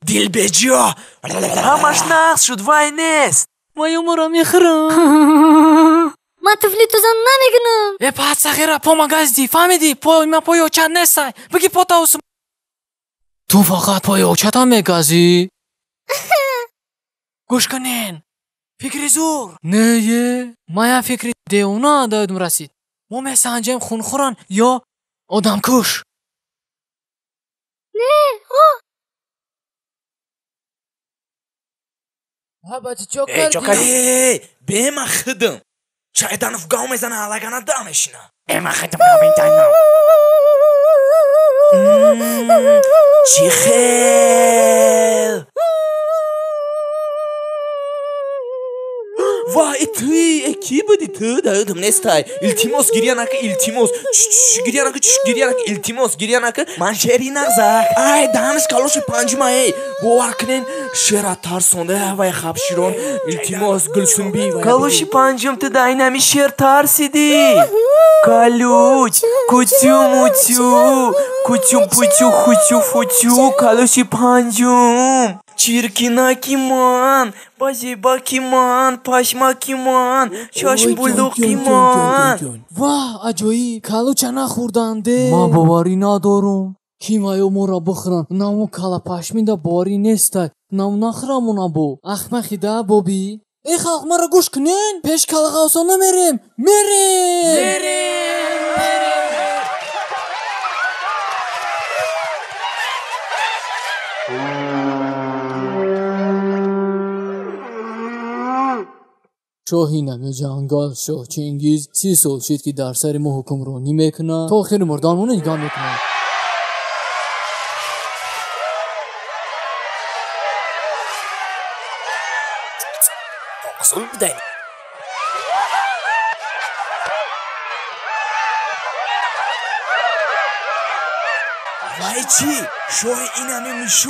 دلبجیا همش نقص شد وای نیست وای امورا میخورم من طفلی تو زن نمیگنم ای پات صغیره پا مگزدی فهمیدی من پای اوچت نیستم بگی پا تاوسم تو فقط پای اوچت هم میگزی گوش کنین فکری زور نه یه ما یه فکری دیونا دادم رسید ما مثل انجام خونخورن یا آدم کش نه ها بچه چوکر چوکر به من خدم شایدان فگاو میزنه علاقه ندامشنا ما خدم قابل دانم چی خیل وای توی کی بودی تو دادم نستای التیموس گریه نکه التیموس گریه نکه من شری نزاک ای دانش کالوش پنجمه ای باور کنین شر ترسونده وای خبشیرون التیموس گلسون بی کالوش پنجم تو داینمی شر ترسیدی کالوچ کوچو موچو کوچو پوچو خوچو فوچو کالوش پنجم چیرکیناکی من بازی باکی من پاشماکی من شاش بلوکی من واه عجایی کلو چه نخوردنده ما باوری ندارم کیمایو مورا بخورن نمو کلا پشمینده باری نیسته نمو نخورم اونا بو اخمخی ده بابی ای خلق مرا گوش کنین پیش کلا غوصا نمیریم شاهینم جنگل شاه چنگیز 30 سال شد که در سر ما حکمرانی میکنه تا آخر مردانمون نگاه میکنه اصول بدین وای چی شاه اینمی میشو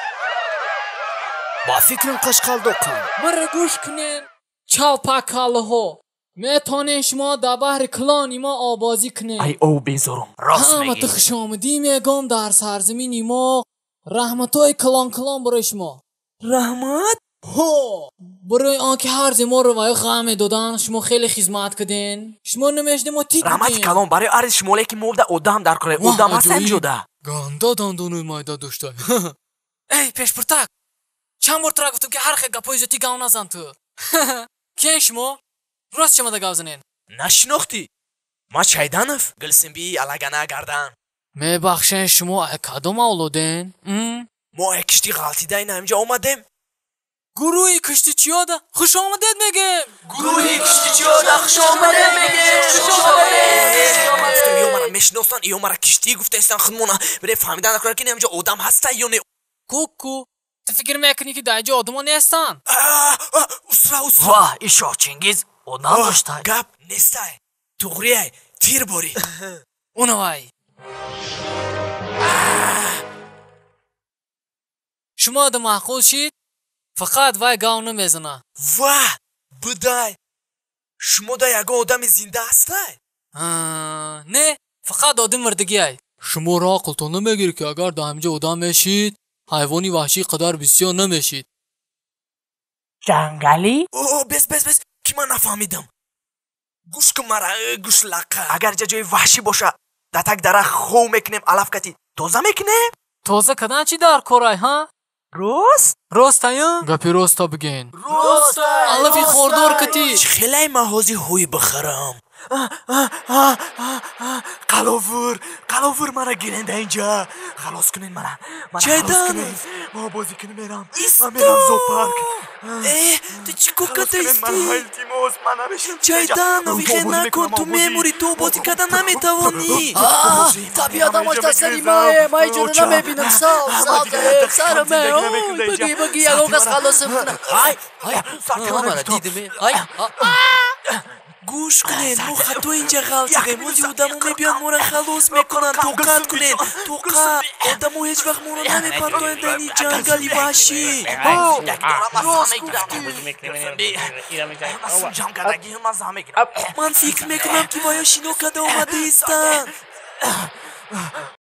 با فکرم قشقال دوکن مرا گوش کنین چالپاکاله ها میتونین شما در بحر کلانی ما آبازی کنین ای او بیزارم راست همه میگی خوش آمدی میگم در سرزمینی ما رحمتای کلان برای شما رحمت ها برای آنکه هر زمان رو وای غم دادن شما خیلی خدمت کردین شما نمیشته ما تیک رحمت کلام برای عرض شمالی که موبده اودام در کره اودام هستن جوده گنده دندونوی مایده داشته ای پیش پرتک چند بار ترا گفتم که هر خیلی گپای زیادی گاو نزن تو کین شما راست شما دا گاو زنین نشناختی ما چایدانف گلسن بی علاقه نگردن میبخشین شما کدوم اولادین ما کشتی غلطی داین همینجا اومدیم گروهی کشتی چیاده خوش آمدید میگم گروهی کشتی چیاده خوش آمدید میگم گفتم ایو مرا میشناسن ایو مرا کشتی گفته استن خودمونا بره فهمیدن نکنه که همینجا آدم هستن یا نه کوکو تو فکر میکنی که دایجا آدما نیستن اسرا واه این شاه چنگیز آدم داشته گپ نیستای توغریه تیر باری اونو وای شما آدم معقول شید فقط وای گاو نمیزنه واه بدای شما دا یگو آدم زنده هستای نه فقط آدم مردگی های شما را عقلتون نمیگیره که اگر دا همینجا آدم میشید حیوانی وحشی قدر بسیار نمیشید جنگلی؟ اوه بس که من نفهمیدم گوش کن مرا گوش لقه اگر جای وحشی باشه دتک داره خو میکنیم علف کتی تازه میکنیم تازه کدن چی در کارای ها؟ راست ها؟ گپی راستا بگین علفی خوردار کتی خیلی محوزی هوی بخرم قلاور مرا گیرنده اینجا خلاص کنین مرا چایدان ما بازی کنیم میرم زو پارک تو چی کوکتا ایستی چایدان نویخه نکن تو میموری تو بازی کردن نمیتوانی تبی آدم هاشتا سری مای جور نمیبینم سرمه بگی یلوگ از خلاصم کنم مرا دیدمی گوش کنین مو خطو اینجا غلطیده موزی آدمو میبیان مورا خلاص میکنن توقت کنین توقت آدمو هیچ وقت مورا نمیپرتوین دنی جنگلی وحشی من فکر میکنم که بایا شینو کده اومده ایستن